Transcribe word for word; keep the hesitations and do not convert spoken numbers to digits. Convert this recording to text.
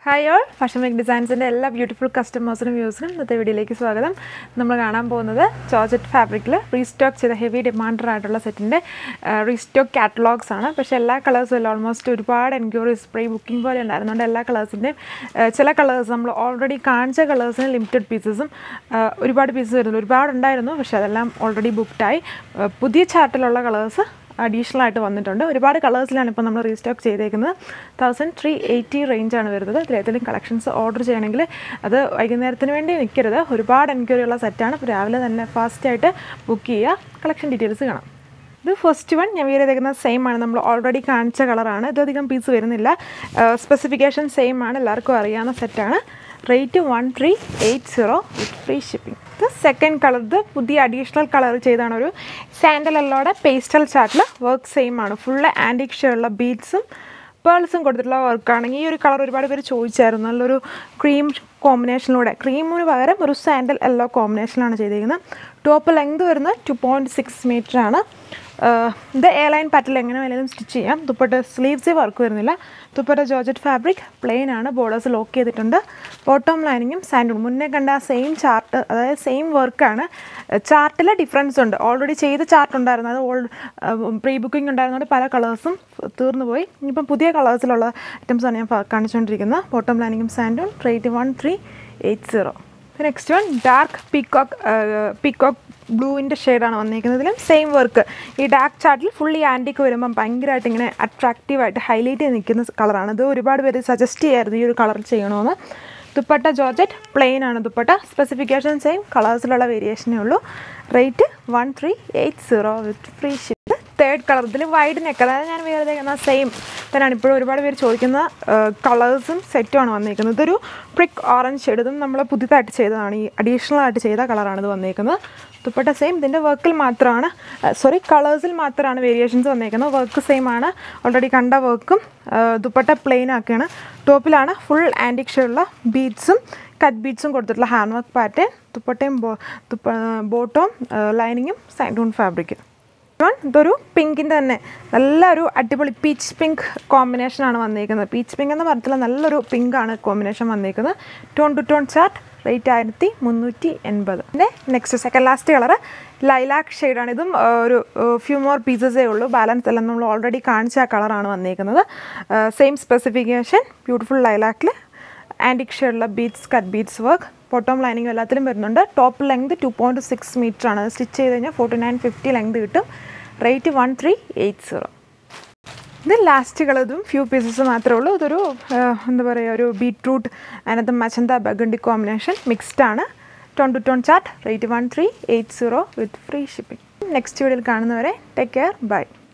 Hi all, Fashion Week Designs and all beautiful customers and viewers. In this video, we will see Georgette fabric restock heavy demand set uh, restock catalogs. But all colors will almost encourage spray booking for all colors. Uh, colors already colors limited pieces. Uh, pieces already booked. Uh, chart colors. Additional ആയിട്ട് വന്നിട്ടുണ്ട് ഒരുപാട് കളേഴ്സിലാണ് ഇപ്പോൾ നമ്മൾ restock ചെയ്തേക്കുന്നത് one thousand three hundred eighty range ആണ് വരുന്നത് ഇതിലേതെങ്കിലും collections order ചെയ്യണമെങ്കിൽ അത് വൈകുന്നേരത്തിന് വേണ്ടി നിൽക്കരുത് ഒരുപാട് എൻക്വയറി ഉള്ള സെറ്റ് ആണ് അപ്പോൾ രാവിലെ തന്നെ ഫാസ്റ്റ് ആയിട്ട് ബുക്ക് ചെയ്യുക കളക്ഷൻ ഡീറ്റെയിൽസ് കാണാം ഇത് ഫസ്റ്റ് വൺ ഞാൻ വേറെ ചെയ്തേക്കുന്നത് സെയിം ആണ് നമ്മൾ ഓൾറെഡി കാണിച്ച കളറാണ് ഇത് അധികം പീസ് വരുന്നില്ല സ്പെസിഫിക്കേഷൻ സെയിം ആണ് എല്ലാവർക്കും അറിയാവുന്ന സെറ്റ് ആണ് rate one three eight zero with free shipping The second color, the additional color cheyidana oru sandal alloda pastel chart la work same aanu full antique shade la beads um pearls um koduthilla work aanu ee oru color ഒരുപാട് പേര് ചോദിച്ചായിരുന്നു നല്ലൊരു cream combination lode cream ന് പകരം ഒരു sandal yellow combination ആണ് ചെയ്തിരിക്കുന്നത് top length വരുന്നത് two point six meter ആണ് ഇത് എ ലൈൻ പാറ്റേൺ എങ്ങനെ വേണമെങ്കിലും സ്റ്റിച്ച് ചെയ്യാം ദുപ്പട്ട സ്ലീവ്സ് വർക്ക് വരുന്നില്ല ദുപ്പട്ട ജോർജറ്റ് ഫാബ്രിക് പ്ലെയിൻ ആണ് ബോർഡേഴ്സ് ലോക്ക് ചെയ്തിട്ടുണ്ട് ബോട്ടം ലൈനിങ്ങും സാൻഡൂൺ മുന്നേ കണ്ട സെയിം ചാർട്ട് അതായത് സെയിം വർക്കാണ് ചാർട്ടിൽ ഡിഫറൻസ് ഉണ്ട് ഓൾറെഡി ചെയ്ത ചാർട്ട് ഉണ്ടായിരുന്നു അത് ഓൾഡ് പ്രീ ബുക്കിംഗ് ഉണ്ടായിരുന്നതുകൊണ്ട് പല കളേഴ്സും തീർന്നു പോയി ഇനിയിപ്പം പുതിയ കളേഴ്സിലുള്ള ഐറ്റംസാണ് ഞാൻ കാണിച്ചുകൊണ്ടിരിക്കുന്നത് ബോട്ടം ലൈനിങ്ങും santoon rate one three eight zero next one dark peacock peacock ബ്ലൂവിൻ്റെ ഷെയ്ഡാണ് വന്നിരിക്കുന്നതിലും സെയിം വർക്ക് ഈ ഡാർക്ക് ചാർട്ടിൽ ഫുള്ളി ആൻറ്റിക്ക് വരുമ്പം ഭയങ്കരമായിട്ട് ഇങ്ങനെ അട്രാക്റ്റീവായിട്ട് ഹൈലൈറ്റ് ചെയ്ത് നിൽക്കുന്ന കളറാണ് ഇത് ഒരുപാട് പേര് സജസ്റ്റ് ചെയ്യായിരുന്നു ഈ ഒരു കളർ ചെയ്യണമെന്ന് ദുപ്പട്ട ജോർജറ്റ് പ്ലെയിൻ ആണ് ദുപ്പട്ട സ്പെസിഫിക്കേഷൻ സെയിം കളേഴ്സിലുള്ള വേരിയേഷനേ ഉള്ളൂ rate one three eight zero with free ship third colour ഇതിൽ വൈഡ് നെക്ക് അതായത് ഞാൻ വേറെ സെയിം തന്നെയാണ് ഇപ്പോഴും ഒരുപാട് പേര് ചോദിക്കുന്ന കളേഴ്സും സെറ്റുമാണ് വന്നിരിക്കുന്നത് ഇതൊരു പ്രിക്ക് ഓറഞ്ച് ഷെയ്ഡ് ഇതും നമ്മൾ പുതിയതായിട്ട് ചെയ്തതാണ് ഈ അഡീഷണൽ ആയിട്ട് ചെയ്ത കളറാണ് ഇത് വന്നിരിക്കുന്നത് ദുപ്പട്ട സെയിം ഇതിൻ്റെ വർക്കിൽ മാത്രമാണ് സോറി കളേഴ്സിൽ മാത്രമാണ് വേരിയേഷൻസ് വന്നിരിക്കുന്നത് വർക്ക് സെയിം ആണ് ഓൾറെഡി കണ്ട വർക്കും ദുപ്പട്ട പ്ലെയിൻ ആക്കിയാണ് ടോപ്പിലാണ് ഫുൾ ആൻറ്റിക് ഷെയ്ഡുള്ള ബീഡ്സും കട്ട് ബീഡ്സും കൊടുത്തിട്ടുള്ള ഹാൻഡ് വർക്ക് പാറ്റേൺ ദുപ്പട്ടയും ബോട്ടവും ലൈനിങ്ങും സാൻഡൂൺ ഫാബ്രിക്കും ഇതൊരു പിങ്കിൻ്റെ തന്നെ നല്ലൊരു അടിപൊളി പീച്ച് പിങ്ക് കോമ്പിനേഷനാണ് വന്നിരിക്കുന്നത് പീച്ച് പിങ്ക് എന്ന് പറഞ്ഞിട്ടുള്ള നല്ലൊരു പിങ്കാണ് കോമ്പിനേഷൻ വന്നിരിക്കുന്നത് tone to tone chart rate ആയിരത്തി മുന്നൂറ്റി എൺപത് പിന്നെ next second last colour lilac ഷെയ്ഡാണ് ഇതും ഒരു ഫ്യൂ മോർ പീസസേ ഉള്ളൂ ബാലൻസ് എല്ലാം നമ്മൾ ഓൾറെഡി കാണിച്ച ആ കളറാണ് വന്നിരിക്കുന്നത് സെയിം സ്പെസിഫിക്കേഷൻ ബ്യൂട്ടിഫുൾ ലൈലാക്കിൽ ആൻറ്റിക് ഷെയ്ഡുള്ള beads cut beads work bottom lining എല്ലാത്തിലും വരുന്നുണ്ട് top length two point six metre ആണ് സ്റ്റിച്ച് ചെയ്ത് കഴിഞ്ഞാൽ ഫോർട്ടി നയൻ ഫിഫ്റ്റി ലെങ്ത് കിട്ടും rate one three eight zero ഇത് ലാസ്റ്റ് കളതും ഫ്യൂ പീസസ് മാത്രമേ ഉള്ളൂ ഇതൊരു എന്താ പറയുക ഒരു ബീട്രൂട്ട് അതിനകത്ത് മച്ചന്ത ബഗണ്ടി കോമ്പിനേഷൻ മിക്സ്ഡ് ആണ് tone to tone chart rate one three eight zero with free shipping next വീഡിയോയിൽ കാണുന്നവരെ ടേക്ക് കെയർ ബൈ